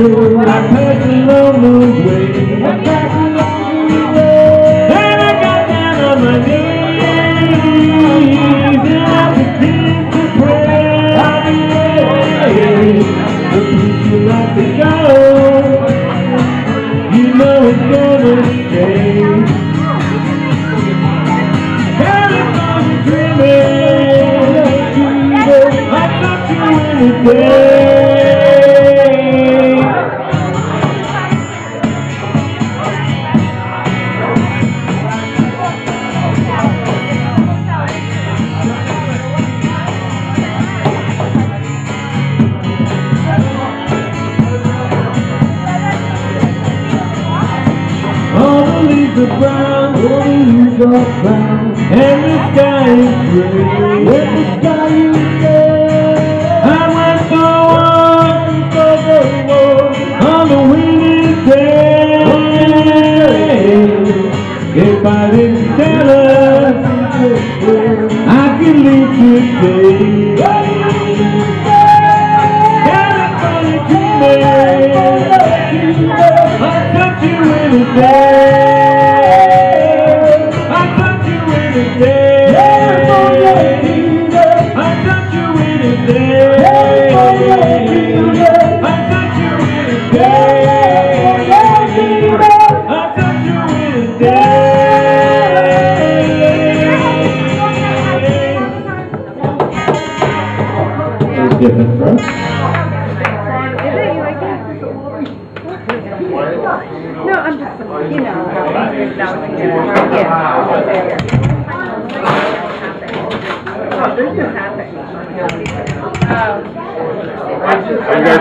pass along the way. And I got down on my knees and I began to pray. The place you like to go, you know it's gonna stay. California dreaming, I thought you in the day. All the leaves are brown, all the leaves are brown, and the sky is gray. When the sky is gray, I went for walk on the windy day. If I didn't tell her, I could leave today. California dreaming, I touch you in a day. I touch you in a day. I touch you in a day. I touch you in a day. I touch you in a day. That's different, bro. No, I'm just, you know, yeah.